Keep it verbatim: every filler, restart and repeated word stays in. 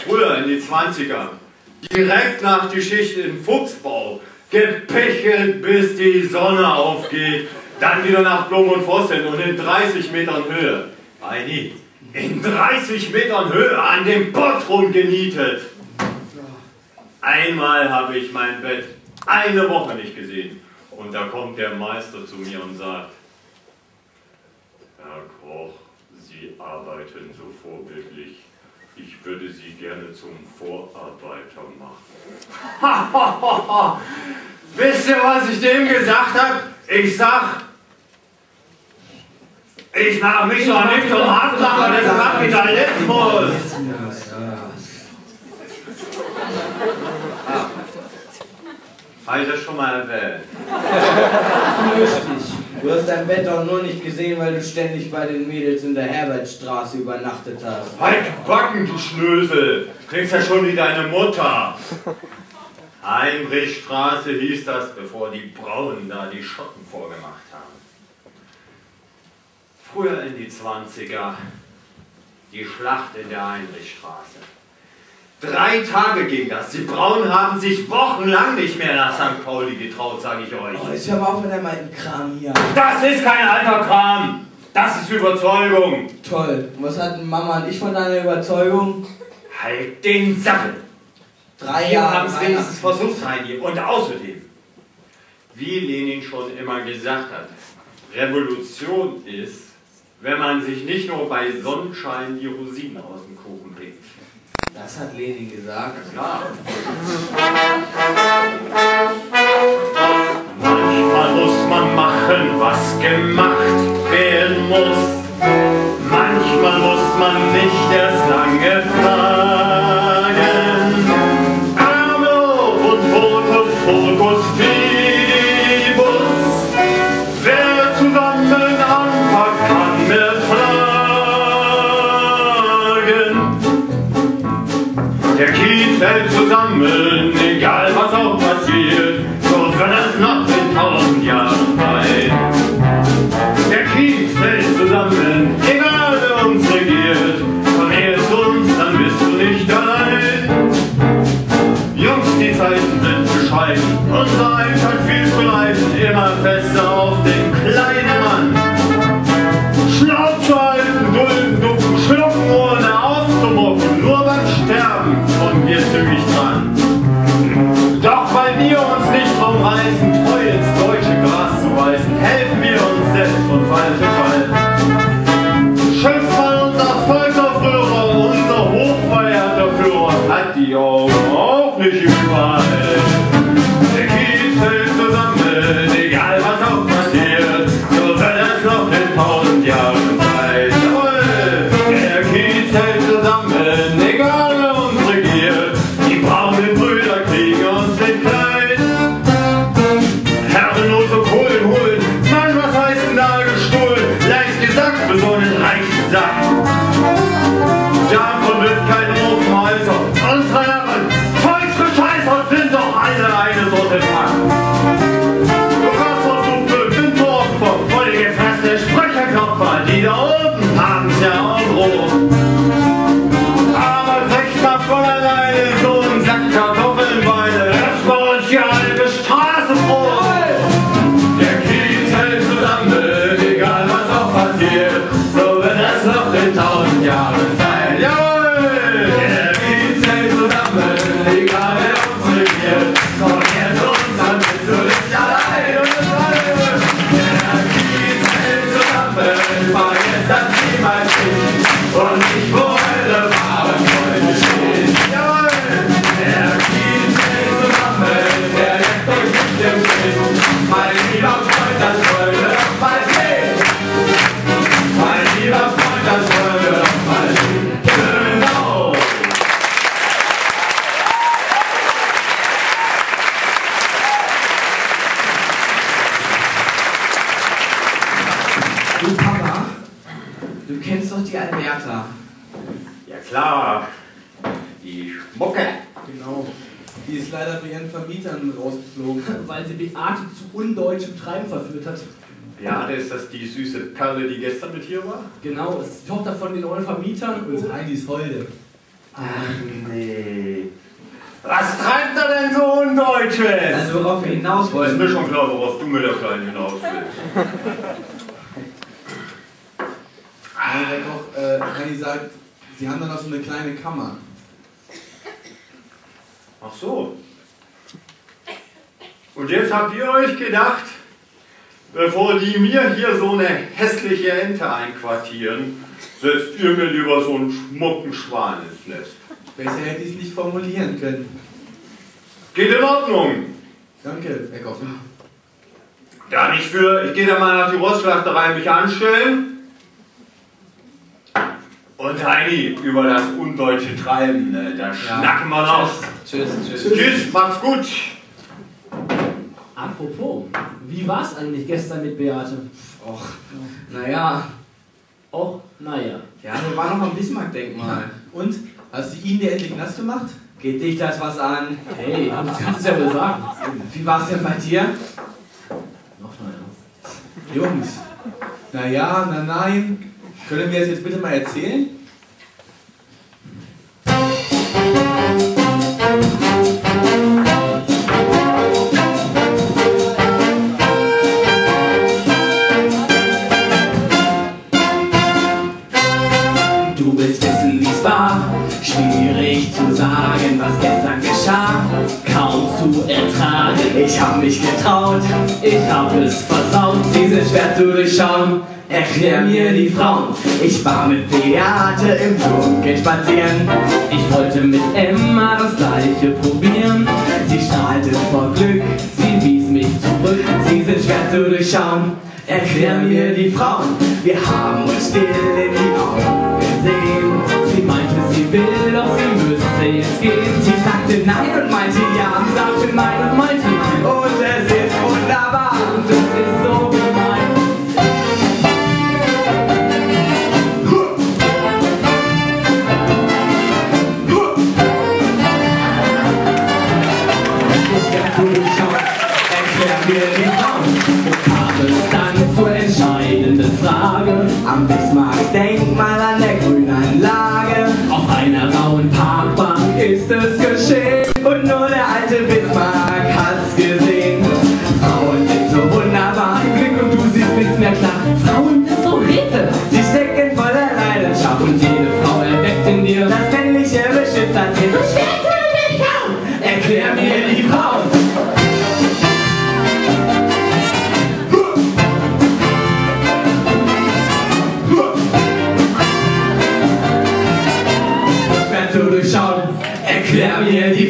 Früher in die Zwanziger. Direkt nach die Schicht in Fuchsbau. Gepichelt, bis die Sonne aufgeht. Dann wieder nach Blom und Vossen und in dreißig Metern Höhe. Heini, in dreißig Metern Höhe an dem Pott rumgenietet. Einmal habe ich mein Bett eine Woche nicht gesehen. Und da kommt der Meister zu mir und sagt: Herr Koch, Sie arbeiten so vorbildlich. Ich würde Sie gerne zum Vorarbeiter machen. Wisst ihr, was ich dem gesagt habe? Ich sag, ich mach mich doch nicht zum Handlanger des Kapitalismus. Ah. Habe ich das schon mal erwähnt? Lustig. Du hast dein Bett doch nur nicht gesehen, weil du ständig bei den Mädels in der Herbertstraße übernachtet hast. Halt Backen, du Schnösel! Klingst ja schon wie deine Mutter. Heinrichstraße hieß das, bevor die Braunen da die Schotten vorgemacht haben. Früher in die Zwanziger, die Schlacht in der Heinrichstraße. Drei Tage ging das. Die Braunen haben sich wochenlang nicht mehr nach Sankt Pauli getraut, sage ich euch. Oh, jetzt hör mal auf mit deinem alten Kram hier. Das ist kein alter Kram. Das ist Überzeugung. Toll. Und was hatten Mama und ich von deiner Überzeugung? Halt den Sattel. Drei Wir Jahre haben es wenigstens versucht, Heini. Und außerdem, wie Lenin schon immer gesagt hat, Revolution ist, wenn man sich nicht nur bei Sonnenschein die Rosinen aus dem Kuchen bringt. Das hat Lenin gesagt. Klar. Manchmal muss man machen, was gemacht werden muss. Manchmal muss man nicht erst lange fragen. Ärmel und Fokus, Fokus, Fibus. Wer zusammen anpackt, kann mehr tragen. Der Kiez hält zusammen, egal was auch passiert, so wird es noch in tausend Jahren weit. Der Kiez hält zusammen, egal wer uns regiert, komm her zu uns, dann bist du nicht allein. Jungs, die Zeiten sind bescheiden, unser Eins hat viel zu leiden, immer fester auf den kleinen Mann. Schnauz zu halten, dulden, ducken, schlucken, ohne aufzumucken, nur beim Sterben kommen wir zügig dran. Doch weil wir uns nicht drum reißen, treu ins deutsche Gras zu beißen, helfen wir uns selbst von Fall zu Fall. Schimpft mal unser Volksaufrührer, unser hochverehrter Führer hat die Augen auch nicht überall. Der Kiez hält zusammen, egal was auch passiert, so wird es noch in tausend Jahren Zeit. Jawohl, der Kiez hält zusammen, egal wer uns regiert, die braunen Brüder kriegen uns nicht klein. Herrenlose Kohlen holen, Mann, was heißt denn da gestohlen? Leicht gesagt, für so einen reichen Sack. Davon wird kein Ofenhäuser. Unsere Herren, Volksbescheißer sind doch alle eine Sorte Pack. Wassersuppe sind Opfer, vollgefressene Sprecherklopfer, die da oben haben's ja auch grob. Aber Wächter von alleine, so ein Sack Kartoffelnbeine, das war uns die halbe Straße froh. Der Kiez hält zusammen, egal was auch passiert, so wird es noch in tausend Jahren sein. Jawohl! Der Kiez hält zusammen, egal wer uns regiert, komm her zu uns, dann bist du nicht allein. Der Kiez hält zusammen, vergesst das niemals nicht, und nicht wo eure wahren Freunde stehen. Jawohl! Der Kiez hält zusammen, der lässt euch nicht im Stich. Mein lieber Freund, das wollen wir doch mal sehen. Mein lieber Freund, das wollen wir doch mal sehen. Genau! Du Papa, du kennst doch die Alberta. Ja klar, die Schmucke. Genau. Die ist leider bei ihren Vermietern rausgeflogen. Weil sie Beate zu undeutschem Treiben verführt hat. Beate, ist das die süße Perle, die gestern mit hier war? Genau, es ist die Tochter von den neuen Vermietern und ist Heinis Holde. Ach nee. Was treibt er denn so Undeutsches? Also worauf wir hinaus Ist wollen. mir schon klar, worauf du mit der Kleinen hinaus willst. Nein, der Koch, äh, Renny sagt, sie haben dann noch so eine kleine Kammer. Ach so. Und jetzt habt ihr euch gedacht, bevor die mir hier so eine hässliche Ente einquartieren, setzt ihr mir lieber so einen schmucken Schwan ins Nest. Besser hätte ich es nicht formulieren können. Geht in Ordnung. Danke, Herr Koch. Da nicht für, ich gehe da mal nach die Rostschlachterei mich anstellen. Und Heini, über das undeutsche Treiben, ne, da schnacken wir noch. Tschüss, tschüss. Tschüss, macht's gut. Apropos, wie war's eigentlich gestern mit Beate? Och, naja. Och, naja. Ja, wir waren noch am Bismarck-Denkmal. Und? Hast du ihn dir endlich nass gemacht? Geht dich das was an? Hey, das kannst du ja wohl sagen. Wie war's denn bei dir? Noch naja. Jungs. Naja, na nein. Können wir das jetzt bitte mal erzählen? Du willst wissen, wie's war? Schwierig zu sagen, was gestern geschah. Kaum zu ertragen. Ich hab mich getraut, ich hab es versaut. Dieses schwer zu durchschauen. Erklär mir die Frauen. Ich war mit Beate im Dunkeln spazieren. Ich wollte mit Emma das Gleiche probieren. Sie strahlte vor Glück, sie wies mich zurück. Sie sind schwer zu durchschauen. Erklär mir die Frauen. Wir haben uns still in die Augen gesehen. Sie meinte, sie will, doch sie müsste jetzt gehen. Sie sagte nein und meinte ja. Sie sagte nein und meinte nein. Und es ist wunderbar. Und es ist so gemein. Erklär mir die Frauen. Und kam es dann zur entscheidenden Frage. Am Bismarck-Denkmal an der Grünanlage. Auf einer rauen Parkbank ist es geschehen. Und nur der alte Bismarck hat's gesehen. Frauen sind so wunderbar im Blick und du siehst nichts mehr klar. Frauen sind so rätselhaft. Sie stecken voller Leidenschaft. Und jede Frau erweckt in dir das männliche Beschützertier. So schwer zu durchschauen. Erklär mir die Frauen. Durchschauen, erklär mir die